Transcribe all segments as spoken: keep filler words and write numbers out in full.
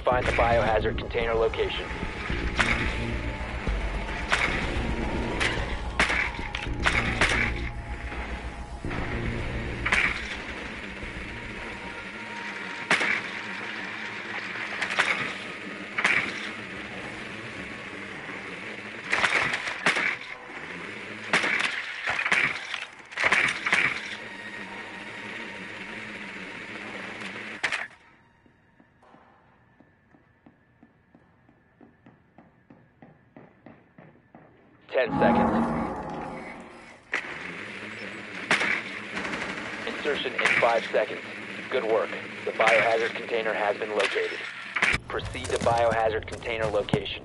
Find the biohazard container location. Ten seconds. Insertion in five seconds. Good work. The biohazard container has been located. Proceed to biohazard container location.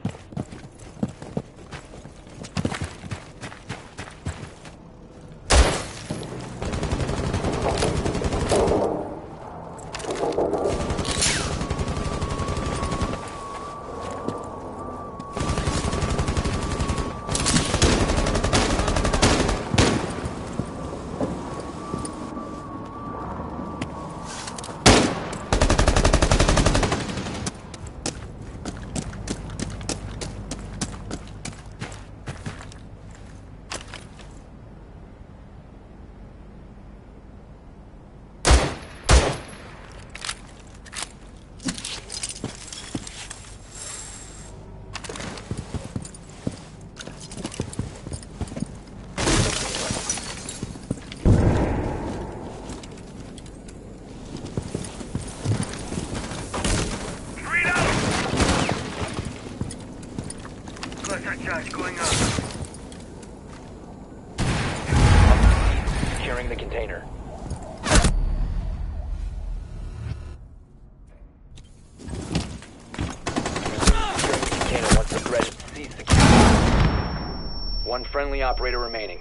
Charge going up. Securing the container. Securing the container once the threat is ceased. One friendly operator remaining.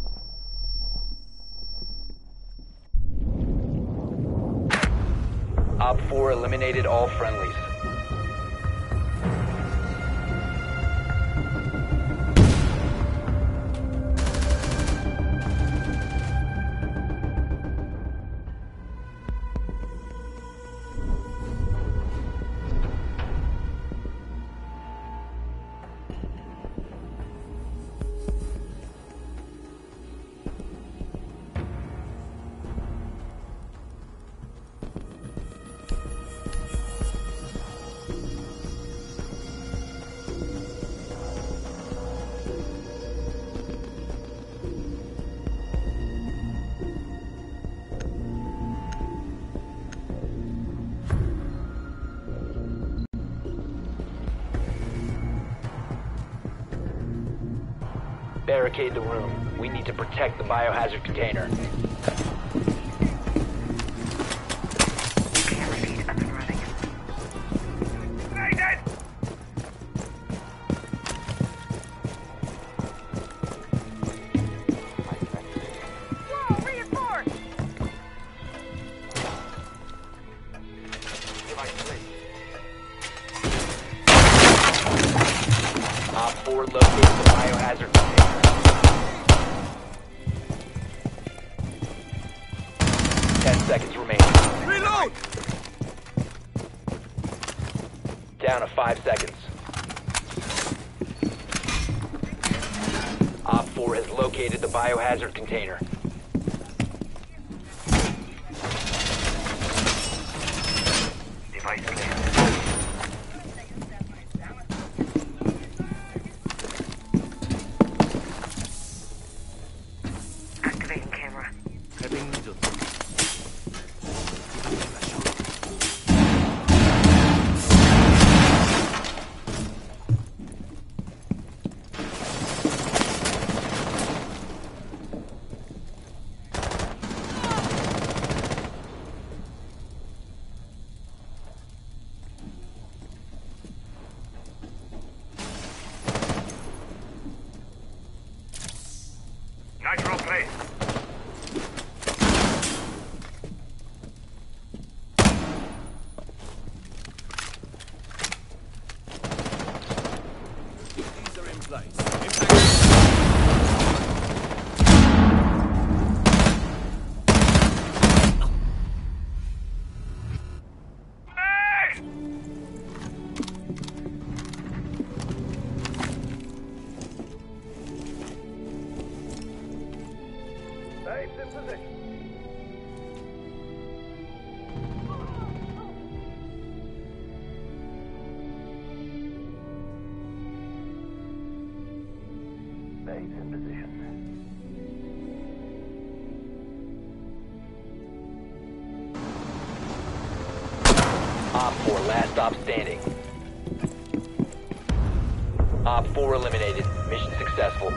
Op four eliminated all friendlies. Barricade the room. We need to protect the biohazard container. Op four located the biohazard container. Ten seconds remaining. Reload! Down to five seconds. Op four has located the biohazard container. Device clear. Activating camera. Having needle. Nitro play. These are in place. Base in position. Op four, last stop standing. Op four eliminated. Mission successful.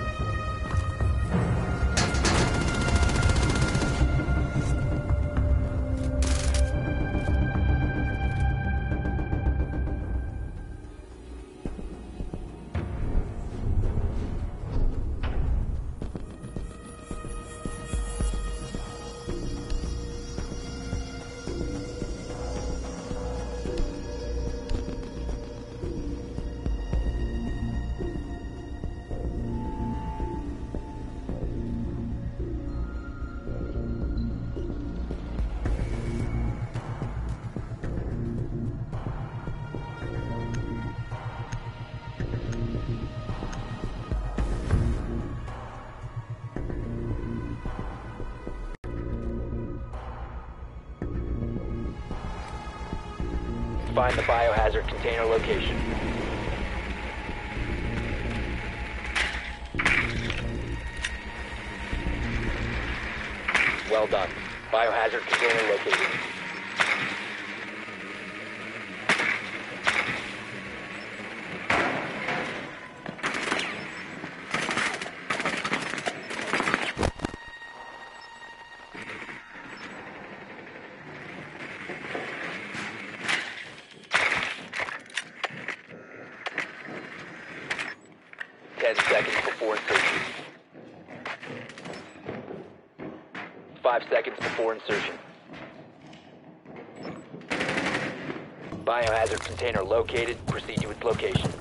Find the biohazard container location. Well done. Biohazard container located. Ten seconds before insertion. Five seconds before insertion. Biohazard container located. Proceed to its location.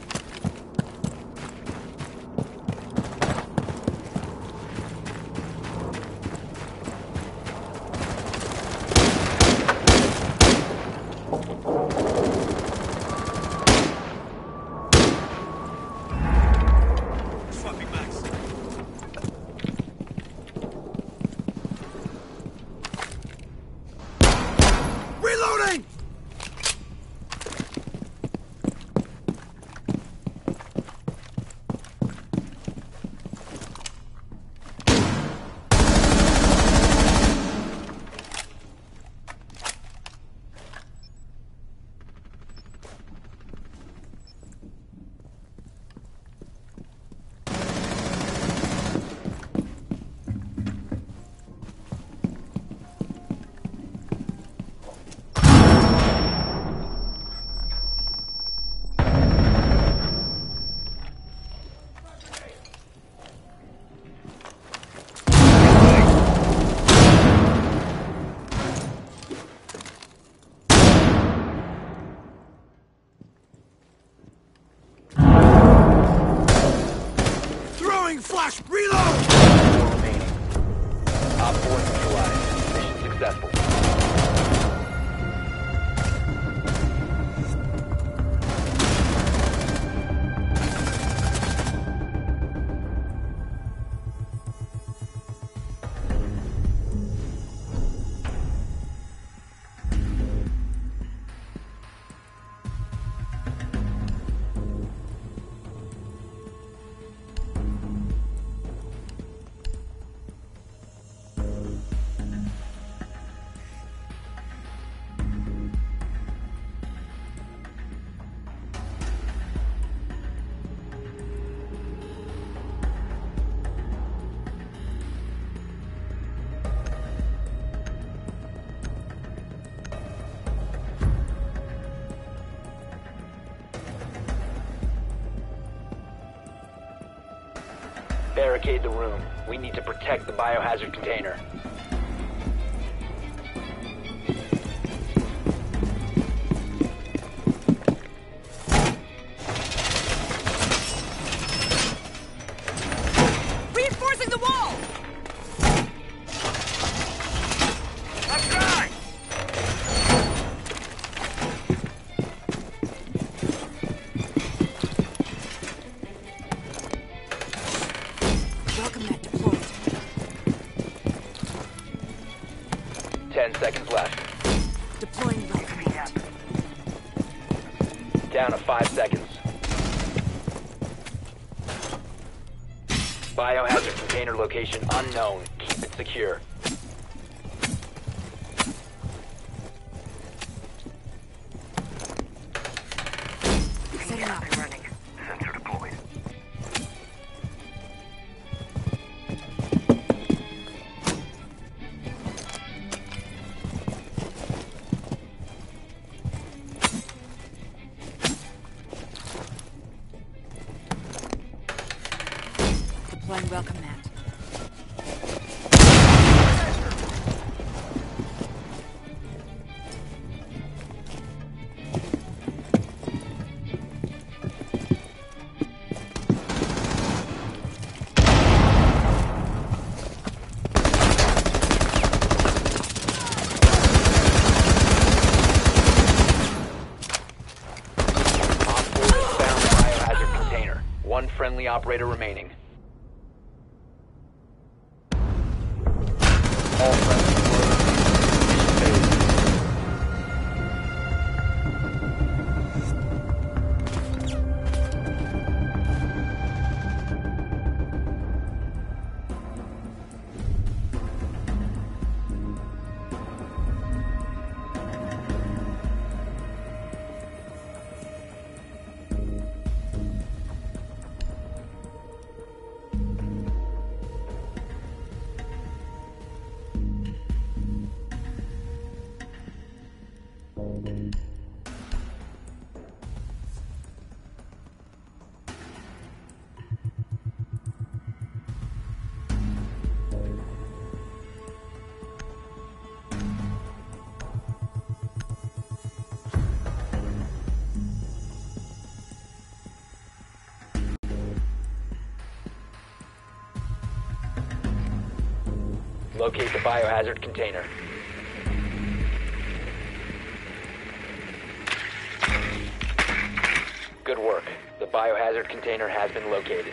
Reloading! Flash! Reload! Four remaining. Op four neutralized. Mission successful. Barricade the room. We need to protect the biohazard container. Reinforcing the wall! Left side! Welcome that deployed. down to five seconds. Biohazard container location unknown. Keep it secure. Setting up. Running. Sensor deployed. Deploying welcome mat. One friendly operator remaining. All friendly Locate the biohazard container. Good work. The biohazard container has been located.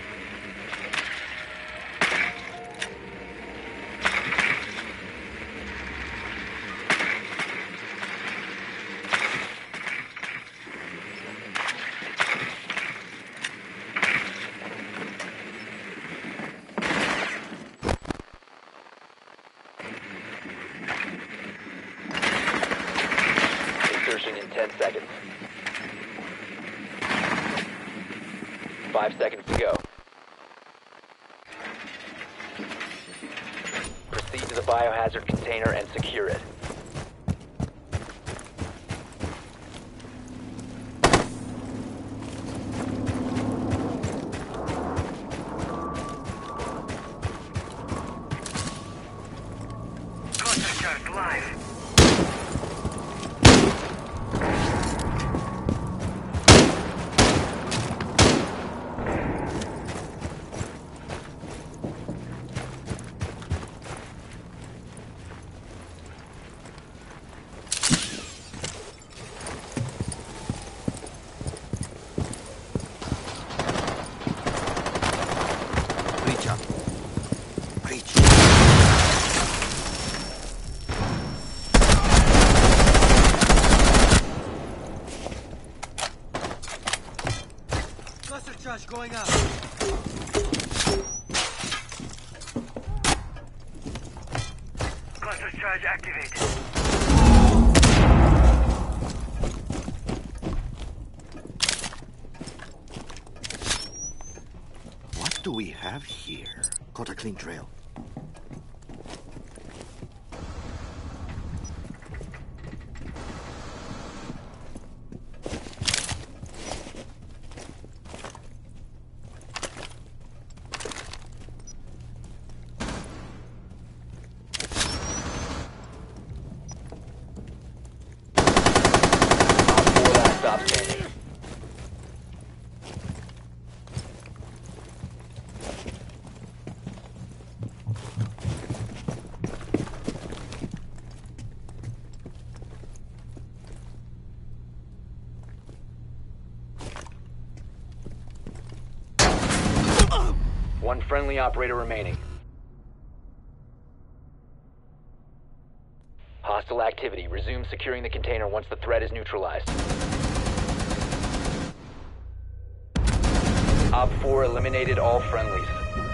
Insertion in ten seconds. Five seconds to go. Proceed to the biohazard container and secure it. Contact charge live. Reach up. Reach. Cluster charge going up. Cluster charge activated. What do we have here? Caught a clean trail. Four last stop standing. One friendly operator remaining. Hostile activity. Resume securing the container once the threat is neutralized. Op four eliminated all friendlies.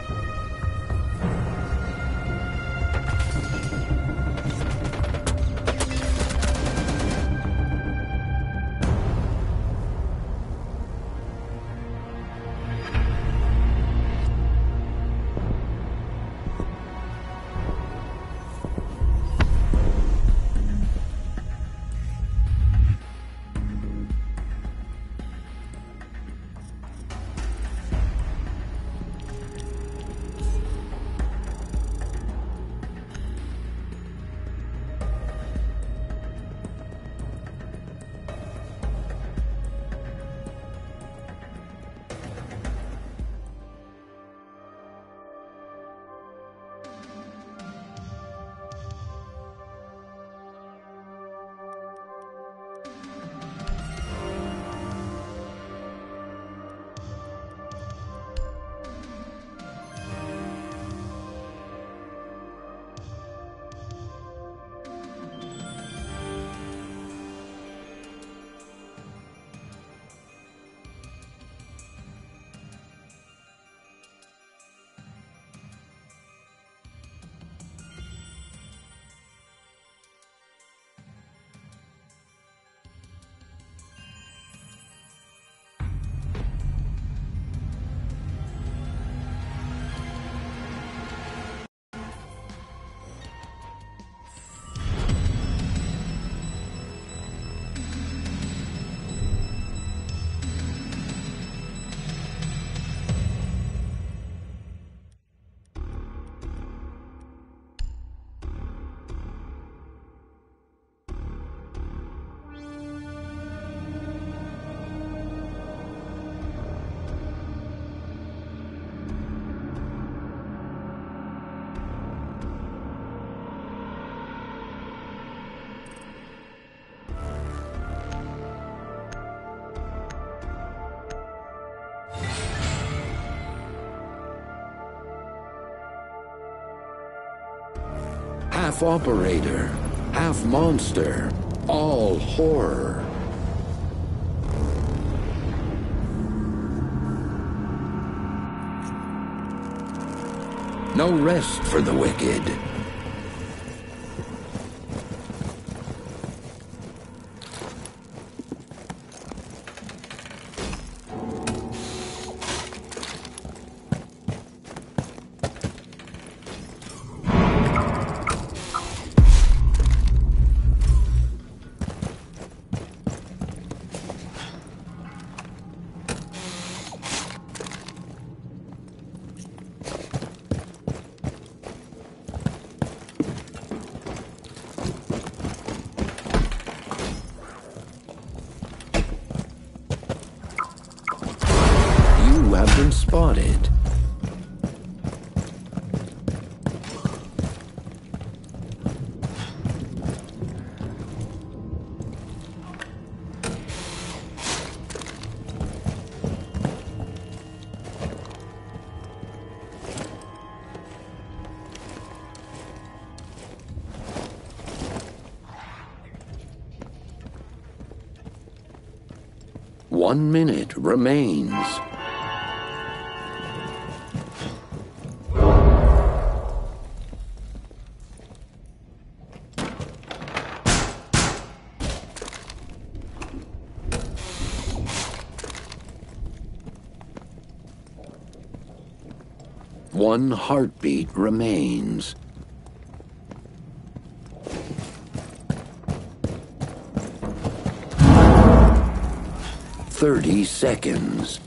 Half operator, half monster, all horror. No rest for the wicked. Have been spotted. One minute remains. One heartbeat remains. Thirty seconds.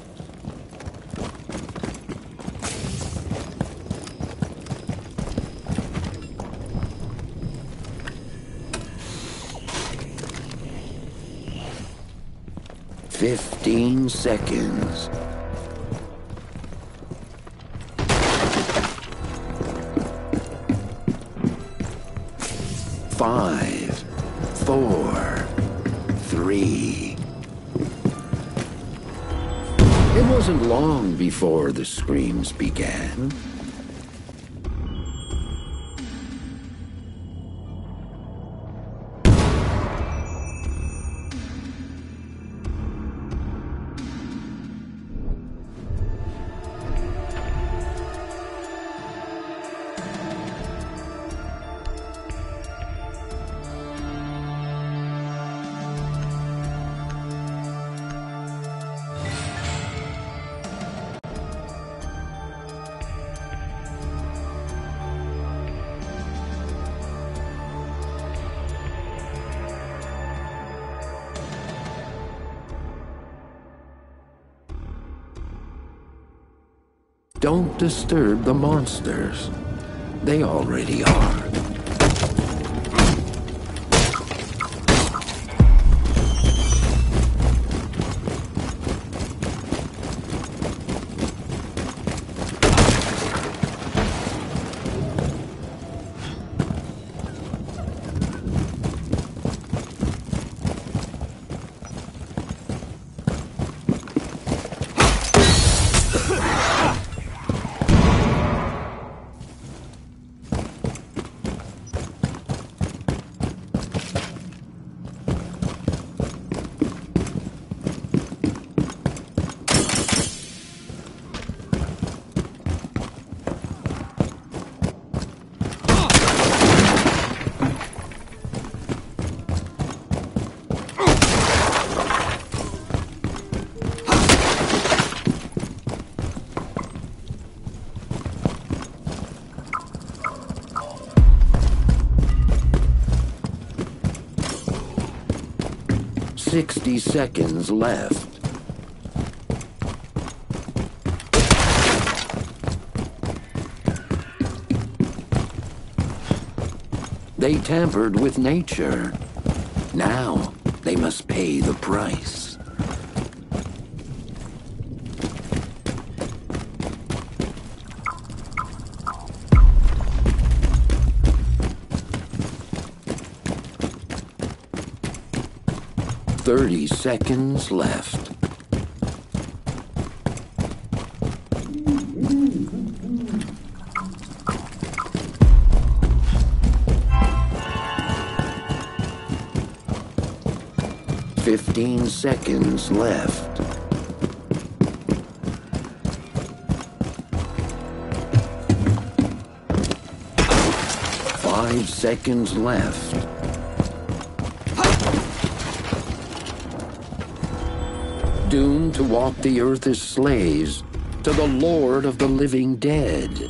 Fifteen seconds. Five, four, three. It wasn't long before the screams began. Don't disturb the monsters. They already are. Sixty seconds left. They tampered with nature. Now they must pay the price. Thirty seconds left. Fifteen seconds left. Five seconds left. Doomed to walk the earth as slaves to the Lord of the living dead.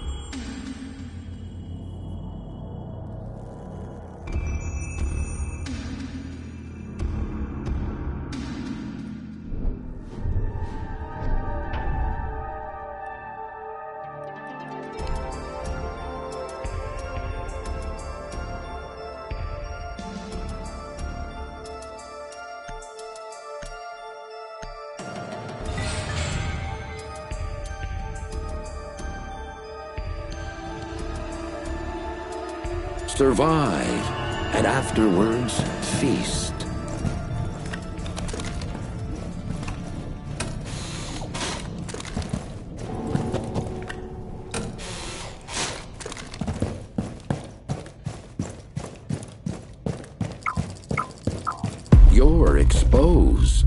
Survive, and afterwards feast. You're exposed.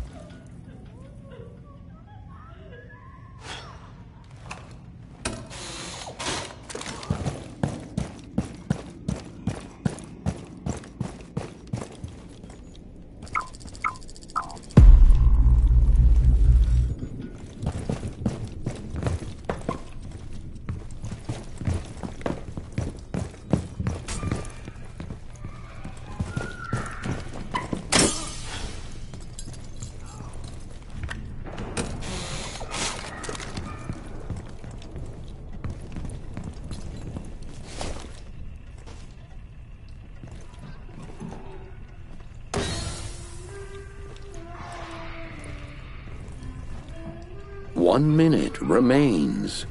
One minute remains.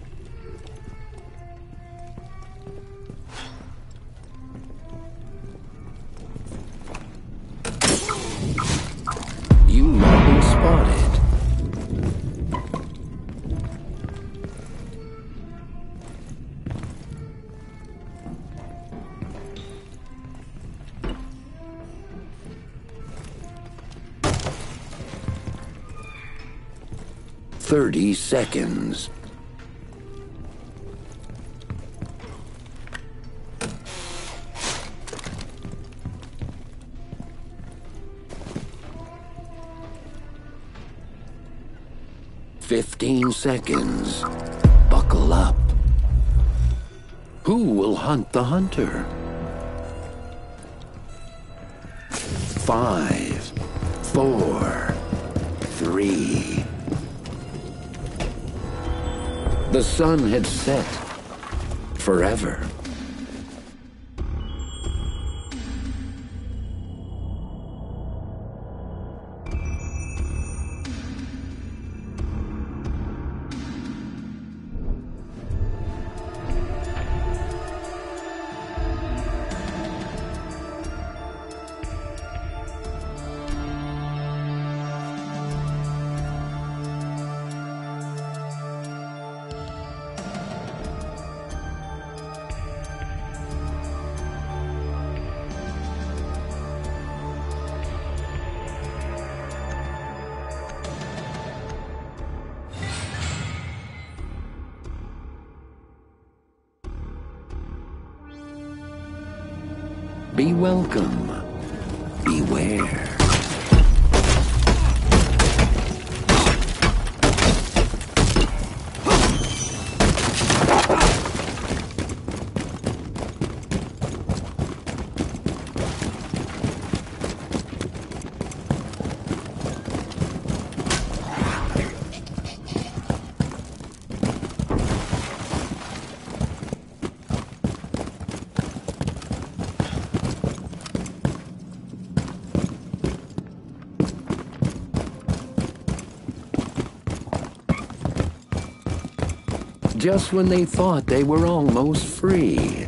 You have been spotted. Thirty seconds. Fifteen seconds. Buckle up. Who will hunt the hunter? Five, four, three, The sun had set forever. Be welcome. Beware. Just when they thought they were almost free.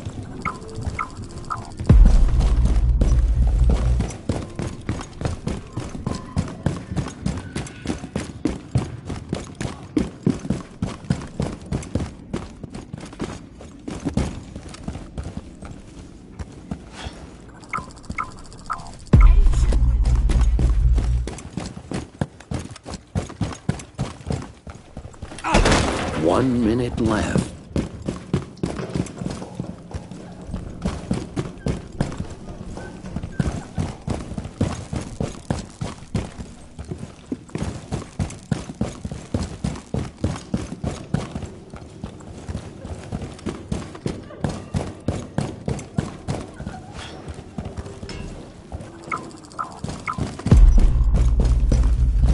One minute left.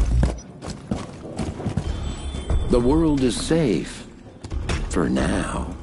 The world is safe for now.